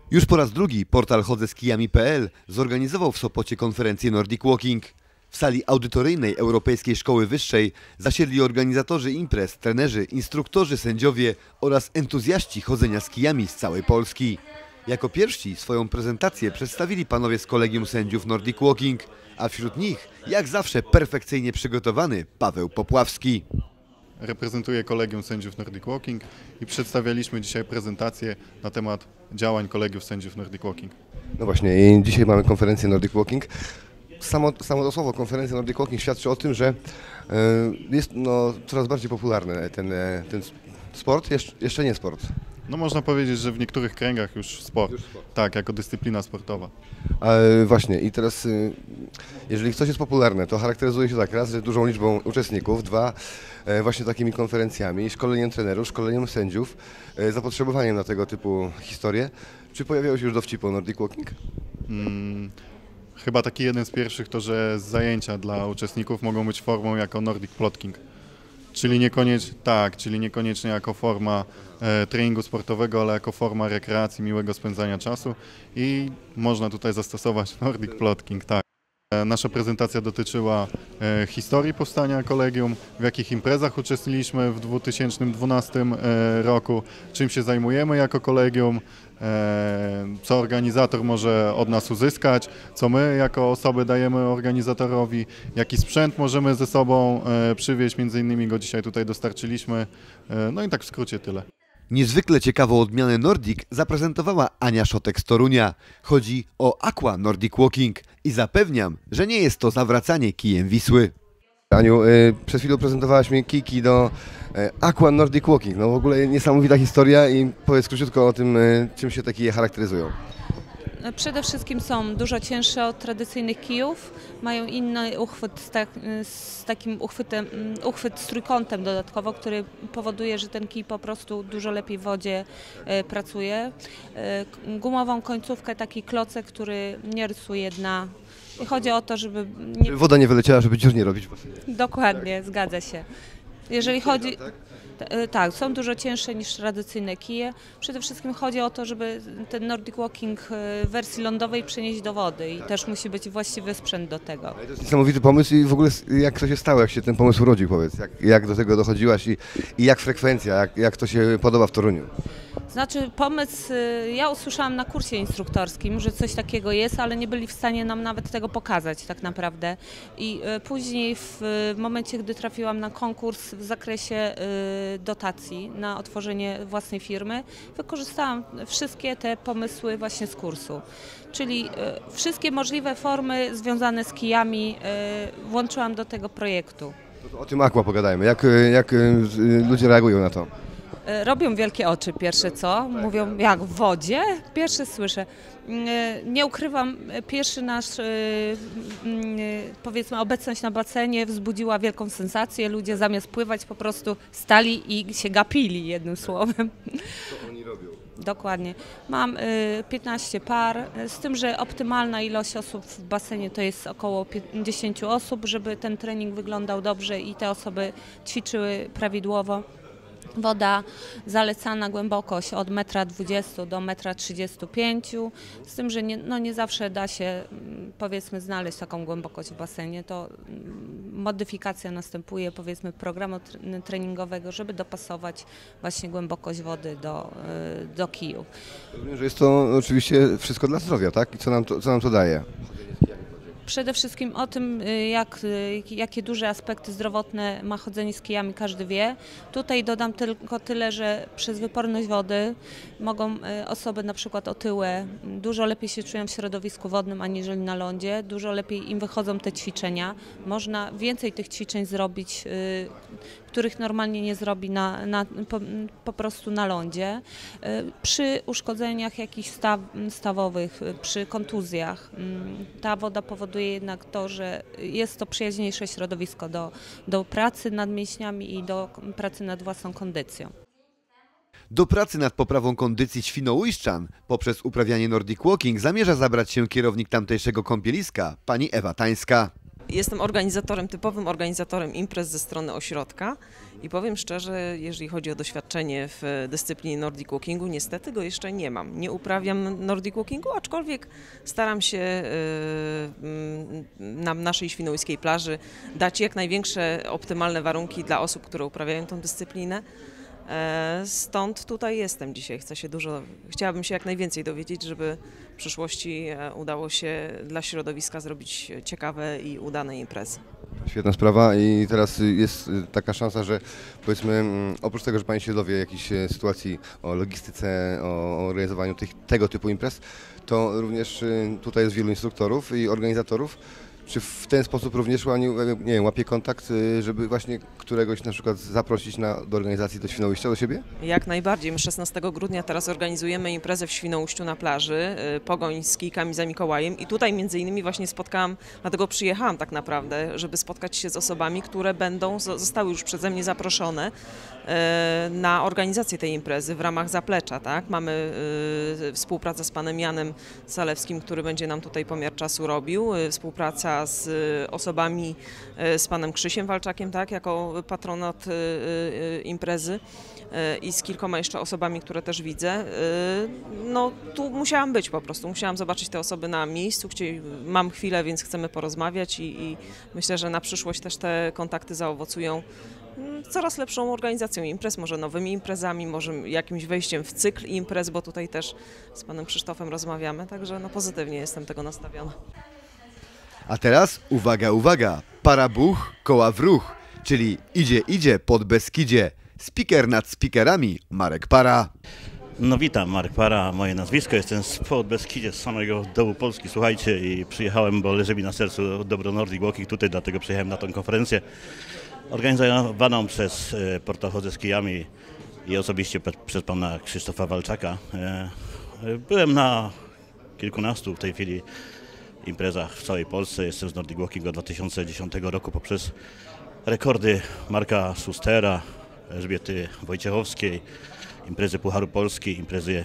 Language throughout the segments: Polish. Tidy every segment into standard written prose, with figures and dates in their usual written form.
Już po raz drugi portal chodzeskijami.pl zorganizował w Sopocie konferencję Nordic Walking. W sali audytoryjnej Europejskiej Szkoły Wyższej zasiedli organizatorzy imprez, trenerzy, instruktorzy, sędziowie oraz entuzjaści chodzenia z kijami z całej Polski. Jako pierwsi swoją prezentację przedstawili panowie z Kolegium Sędziów Nordic Walking, a wśród nich, jak zawsze perfekcyjnie przygotowany Paweł Popławski. Reprezentuję Kolegium Sędziów Nordic Walking i przedstawialiśmy dzisiaj prezentację na temat działań Kolegiów Sędziów Nordic Walking. No właśnie, i dzisiaj mamy konferencję Nordic Walking. Samo to słowo konferencja Nordic Walking świadczy o tym, że jest coraz bardziej popularny ten sport, jeszcze nie sport. No można powiedzieć, że w niektórych kręgach już sport, tak, jako dyscyplina sportowa. Właśnie i teraz, jeżeli coś jest popularne, to charakteryzuje się tak, raz, że dużą liczbą uczestników, dwa, właśnie takimi konferencjami, szkoleniem trenerów, szkoleniem sędziów, zapotrzebowaniem na tego typu historie. Czy pojawiały się już dowcipy o Nordic Walking? Chyba taki jeden z pierwszych to, że zajęcia dla uczestników mogą być formą jako Nordic Plotking. Czyli niekoniecznie jako forma treningu sportowego, ale jako forma rekreacji, miłego spędzania czasu i można tutaj zastosować Nordic Plotking, tak. Nasza prezentacja dotyczyła historii powstania kolegium, w jakich imprezach uczestniczyliśmy w 2012 roku, czym się zajmujemy jako kolegium, co organizator może od nas uzyskać, co my jako osoby dajemy organizatorowi, jaki sprzęt możemy ze sobą przywieźć, między innymi go dzisiaj tutaj dostarczyliśmy, no i tak w skrócie tyle. Niezwykle ciekawą odmianę Nordic zaprezentowała Ania Szotek z Torunia. Chodzi o Aqua Nordic Walking i zapewniam, że nie jest to zawracanie kijem Wisły. Aniu, przed chwilą prezentowałaś mi kijki do Aqua Nordic Walking. No w ogóle niesamowita historia i powiedz króciutko o tym, czym się te kije charakteryzują. Przede wszystkim są dużo cięższe od tradycyjnych kijów, mają inny uchwyt uchwyt z trójkątem dodatkowo, który powoduje, że ten kij po prostu dużo lepiej w wodzie pracuje. Gumową końcówkę, taki klocek, który nie rysuje dna. I chodzi o to, żeby woda nie wyleciała, żeby dziur nie robić. Dokładnie, zgadza się. Jeżeli chodzi... Tak, są dużo cięższe niż tradycyjne kije. Przede wszystkim chodzi o to, żeby ten Nordic Walking w wersji lądowej przenieść do wody i też musi być właściwy sprzęt do tego. To jest niesamowity pomysł i w ogóle jak to się stało, jak się ten pomysł urodził, powiedz, jak do tego dochodziłaś i jak frekwencja, jak to się podoba w Toruniu? Znaczy pomysł, ja usłyszałam na kursie instruktorskim, że coś takiego jest, ale nie byli w stanie nam nawet tego pokazać tak naprawdę. I później w momencie, gdy trafiłam na konkurs w zakresie dotacji na otworzenie własnej firmy, wykorzystałam wszystkie te pomysły właśnie z kursu. Czyli wszystkie możliwe formy związane z kijami włączyłam do tego projektu. O tym Aqua pogadajmy. Jak ludzie reagują na to? Robią wielkie oczy pierwsze co, mówią jak w wodzie, pierwsze słyszę. Nie ukrywam, pierwszy nasz powiedzmy obecność na basenie wzbudziła wielką sensację, ludzie zamiast pływać po prostu stali i się gapili jednym słowem. Co oni robią? Dokładnie. Mam 15 par, z tym, że optymalna ilość osób w basenie to jest około 50 osób, żeby ten trening wyglądał dobrze i te osoby ćwiczyły prawidłowo. Woda zalecana głębokość od 1,20 m do 1,35 m, z tym, że nie zawsze da się powiedzmy znaleźć taką głębokość w basenie, to modyfikacja następuje powiedzmy programu treningowego, żeby dopasować właśnie głębokość wody do kijów. Rozumiem, że jest to oczywiście wszystko dla zdrowia, tak? I co nam to daje? Przede wszystkim o tym, jakie duże aspekty zdrowotne ma chodzenie z kijami, każdy wie. Tutaj dodam tylko tyle, że przez wyporność wody mogą osoby na przykład otyłe dużo lepiej się czują w środowisku wodnym aniżeli na lądzie, dużo lepiej im wychodzą te ćwiczenia. Można więcej tych ćwiczeń zrobić, których normalnie nie zrobi po prostu na lądzie. Przy uszkodzeniach jakichś stawowych, przy kontuzjach ta woda powoduje jednak to, że jest to przyjaźniejsze środowisko do pracy nad mięśniami i do pracy nad własną kondycją. Do pracy nad poprawą kondycji świnoujszczan poprzez uprawianie Nordic Walking zamierza zabrać się kierownik tamtejszego kąpieliska, pani Ewa Tańska. Jestem organizatorem, typowym organizatorem imprez ze strony ośrodka i powiem szczerze, jeżeli chodzi o doświadczenie w dyscyplinie Nordic Walkingu, niestety go jeszcze nie mam. Nie uprawiam Nordic Walkingu, aczkolwiek staram się na naszej świnoujskiej plaży dać jak największe optymalne warunki dla osób, które uprawiają tę dyscyplinę. Stąd tutaj jestem dzisiaj. Chciałabym się jak najwięcej dowiedzieć, żeby w przyszłości udało się dla środowiska zrobić ciekawe i udane imprezy. Świetna sprawa i teraz jest taka szansa, że powiedzmy oprócz tego, że Pani się dowie jakichś sytuacji o logistyce, o organizowaniu tego typu imprez, to również tutaj jest wielu instruktorów i organizatorów. Czy w ten sposób również nie wiem, łapie kontakt, żeby właśnie któregoś na przykład zaprosić do organizacji do Świnoujścia do siebie? Jak najbardziej. My 16 grudnia teraz organizujemy imprezę w Świnoujściu na plaży, pogoń z kijkami za Mikołajem i tutaj między innymi właśnie spotkałam, dlatego przyjechałam tak naprawdę, żeby spotkać się z osobami, które zostały już przeze mnie zaproszone na organizację tej imprezy w ramach zaplecza. Tak? Mamy współpracę z panem Janem Zalewskim, który będzie nam tutaj pomiar czasu robił, współpraca z osobami, z panem Krzysiem Walczakiem, tak, jako patronat imprezy i z kilkoma jeszcze osobami, które też widzę. No tu musiałam być po prostu, musiałam zobaczyć te osoby na miejscu, mam chwilę, więc chcemy porozmawiać i myślę, że na przyszłość też te kontakty zaowocują coraz lepszą organizacją imprez, może nowymi imprezami, może jakimś wejściem w cykl imprez, bo tutaj też z panem Krzysztofem rozmawiamy, także no pozytywnie jestem tego nastawiona. A teraz uwaga, uwaga, para buch, koła w ruch, czyli idzie pod Beskidzie. Speaker nad speakerami, Marek Para. No witam, Marek Para, moje nazwisko, jestem z Podbeskidzie, z samego dołu Polski, słuchajcie, i przyjechałem, bo leży mi na sercu dobro Nordic Walking tutaj, dlatego przyjechałem na tą konferencję organizowaną przez Portal Chodzę z kijami i osobiście przez pana Krzysztofa Walczaka. Byłem na kilkunastu w tej chwili imprezach w całej Polsce, jestem z Nordic Walking od 2010 roku poprzez rekordy Marka Sustera, Elżbiety Wojciechowskiej, imprezy Pucharu Polski, imprezy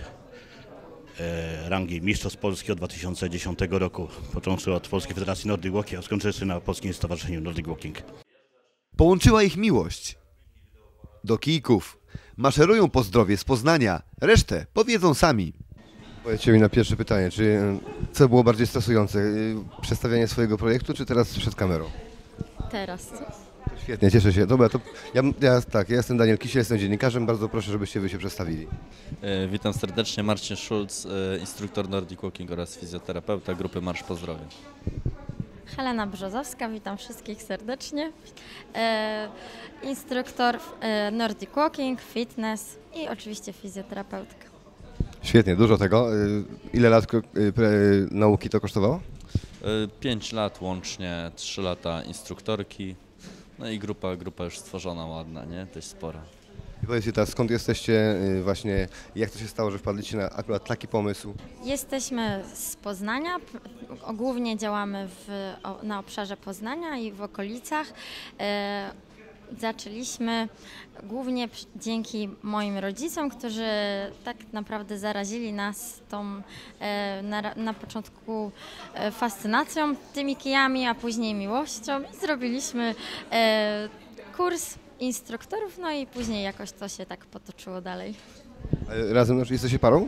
rangi Mistrzostw Polski od 2010 roku, począwszy od Polskiej Federacji Nordic Walking, a skończywszy na Polskim Stowarzyszeniu Nordic Walking. Połączyła ich miłość do kijków. Maszerują po zdrowie z Poznania, resztę powiedzą sami. Powiedzcie mi na pierwsze pytanie, co było bardziej stresujące, przedstawianie swojego projektu, czy teraz przed kamerą? Teraz. Świetnie, cieszę się. Dobra, to ja jestem Daniel Kisiel, jestem dziennikarzem, bardzo proszę, żebyście wy się przedstawili. Witam serdecznie, Marcin Schulz, instruktor Nordic Walking oraz fizjoterapeuta grupy Marsz po Zdrowiu. Helena Brzozowska, witam wszystkich serdecznie. Instruktor Nordic Walking, fitness i oczywiście fizjoterapeutka. Świetnie, dużo tego. Ile lat nauki to kosztowało? 5 lat łącznie, 3 lata instruktorki, no i grupa już stworzona, ładna, nie? Dość spora. I powiedzcie teraz, skąd jesteście właśnie, jak to się stało, że wpadliście na akurat taki pomysł? Jesteśmy z Poznania, głównie działamy na obszarze Poznania i w okolicach. Zaczęliśmy głównie dzięki moim rodzicom, którzy tak naprawdę zarazili nas tą na początku fascynacją tymi kijami, a później miłością i zrobiliśmy kurs instruktorów, no i później jakoś to się tak potoczyło dalej. Razem jesteście parą?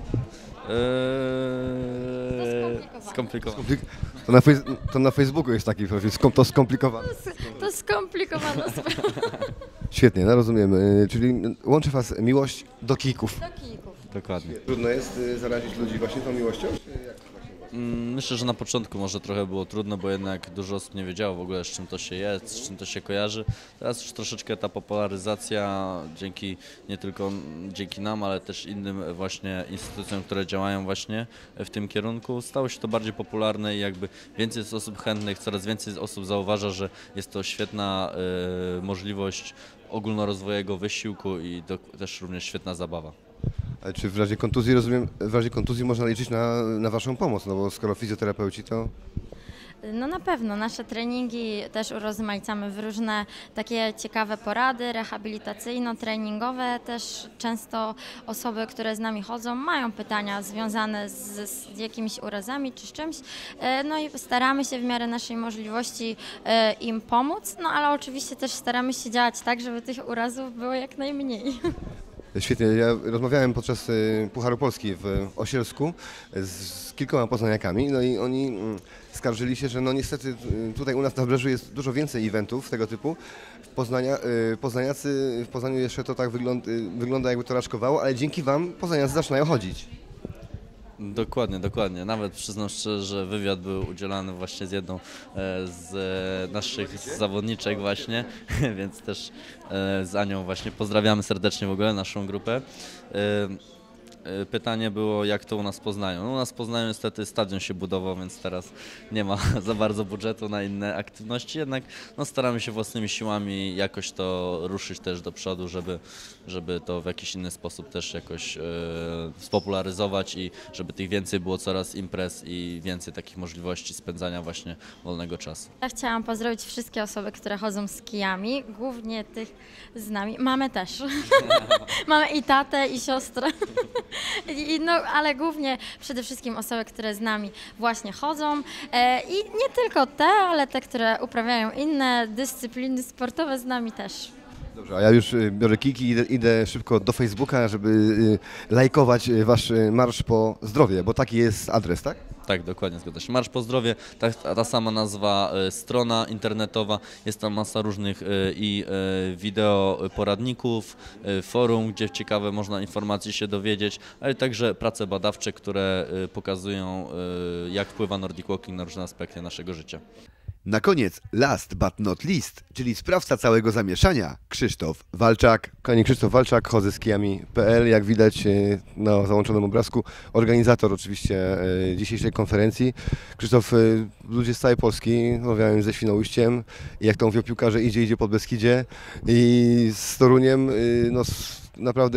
Skomplikowane. To na Facebooku jest taki profil, to skomplikowane. To skomplikowana sprawa. Świetnie, no rozumiem. Czyli łączy was miłość do kijków. Do kijków. Dokładnie. Trudno jest zarazić ludzi właśnie tą miłością? Myślę, że na początku może trochę było trudno, bo jednak dużo osób nie wiedziało w ogóle, z czym to się je, z czym to się kojarzy. Teraz już troszeczkę ta popularyzacja nie tylko dzięki nam, ale też innym właśnie instytucjom, które działają właśnie w tym kierunku, stało się to bardziej popularne i jakby więcej jest osób chętnych, coraz więcej osób zauważa, że jest to świetna możliwość ogólnorozwojowego wysiłku i też również świetna zabawa. Ale czy w razie kontuzji, rozumiem, w razie kontuzji można liczyć na waszą pomoc, no bo skoro fizjoterapeuci to... No na pewno, nasze treningi też urozmaicamy w różne takie ciekawe porady rehabilitacyjno-treningowe. Też często osoby, które z nami chodzą, mają pytania związane z jakimiś urazami czy z czymś. No i staramy się w miarę naszej możliwości im pomóc, no ale oczywiście też staramy się działać tak, żeby tych urazów było jak najmniej. Świetnie. Ja rozmawiałem podczas Pucharu Polski w Osielsku z kilkoma poznaniakami, no i oni skarżyli się, że no niestety tutaj u nas na Wybrzeżu jest dużo więcej eventów tego typu. Poznaniacy w Poznaniu jeszcze to tak wygląda jakby to raczkowało, ale dzięki Wam poznaniacy zaczynają chodzić. Dokładnie, dokładnie. Nawet przyznam szczerze, że wywiad był udzielany właśnie z jedną z naszych zawodniczek właśnie, więc też z Anią właśnie pozdrawiamy serdecznie w ogóle naszą grupę. Pytanie było, jak to u nas Poznaniu. No, u nas Poznaniu niestety stadion się budował, więc teraz nie ma za bardzo budżetu na inne aktywności, jednak no, staramy się własnymi siłami jakoś to ruszyć też do przodu, żeby to w jakiś inny sposób też jakoś spopularyzować i żeby tych więcej było coraz imprez i więcej takich możliwości spędzania właśnie wolnego czasu. Ja chciałam pozdrowić wszystkie osoby, które chodzą z kijami, głównie tych z nami. Mamy też. Mamy i tatę, i siostrę. No, ale głównie przede wszystkim osoby, które z nami właśnie chodzą i nie tylko te, ale te, które uprawiają inne dyscypliny sportowe z nami też. Dobrze, a ja już biorę kijki i idę szybko do Facebooka, żeby lajkować Wasz Marsz po Zdrowie, bo taki jest adres, tak? Tak, dokładnie, zgadza się. Marsz po Zdrowie, ta sama nazwa, strona internetowa, jest tam masa różnych i wideo poradników, forum, gdzie ciekawe można informacji się dowiedzieć, ale także prace badawcze, które pokazują, jak wpływa Nordic Walking na różne aspekty naszego życia. Na koniec, last but not least, czyli sprawca całego zamieszania, Krzysztof Walczak. Kochani, Krzysztof Walczak, chodzę z kijami.pl, jak widać na załączonym obrazku, organizator oczywiście dzisiejszej konferencji. Krzysztof, ludzie z całej Polski, rozmawiałem ze Świnoujściem, jak to mówią piłkarze, idzie po Beskidzie i z Toruniem, no naprawdę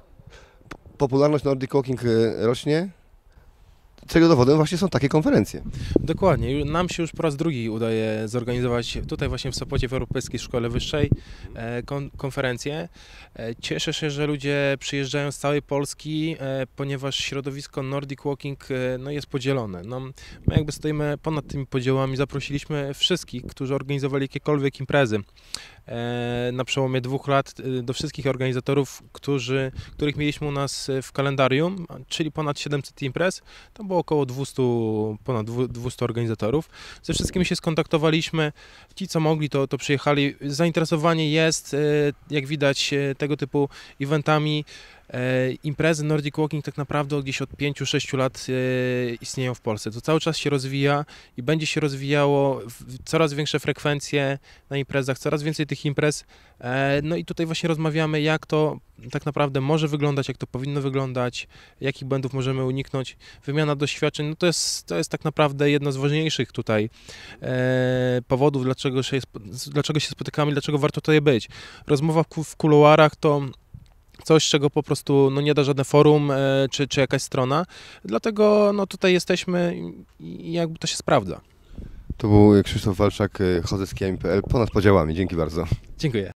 popularność Nordic Walking rośnie. Czego dowodem właśnie są takie konferencje. Dokładnie. Nam się już po raz drugi udaje zorganizować tutaj właśnie w Sopocie w Europejskiej Szkole Wyższej konferencję. Cieszę się, że ludzie przyjeżdżają z całej Polski, ponieważ środowisko Nordic Walking no, jest podzielone. No, my jakby stoimy ponad tymi podziałami, zaprosiliśmy wszystkich, którzy organizowali jakiekolwiek imprezy. Na przełomie 2 lat do wszystkich organizatorów, których mieliśmy u nas w kalendarium, czyli ponad 700 imprez, to było około ponad 200 organizatorów. Ze wszystkimi się skontaktowaliśmy, ci co mogli to przyjechali. Zainteresowanie jest, jak widać, tego typu eventami. Imprezy Nordic Walking tak naprawdę gdzieś od 5-6 lat istnieją w Polsce. To cały czas się rozwija i będzie się rozwijało coraz większe frekwencje na imprezach, coraz więcej tych imprez. No i tutaj właśnie rozmawiamy, jak to tak naprawdę może wyglądać, jak to powinno wyglądać, jakich błędów możemy uniknąć. Wymiana doświadczeń, no to jest tak naprawdę jedno z ważniejszych tutaj powodów, dlaczego się spotykamy, dlaczego warto tutaj być. Rozmowa w kuluarach to coś, czego po prostu no, nie da żadne forum czy jakaś strona. Dlatego no, tutaj jesteśmy i jakby to się sprawdza. To był Krzysztof Walczak, chodzę z kijami.pl, ponad podziałami. Dzięki bardzo. Dziękuję.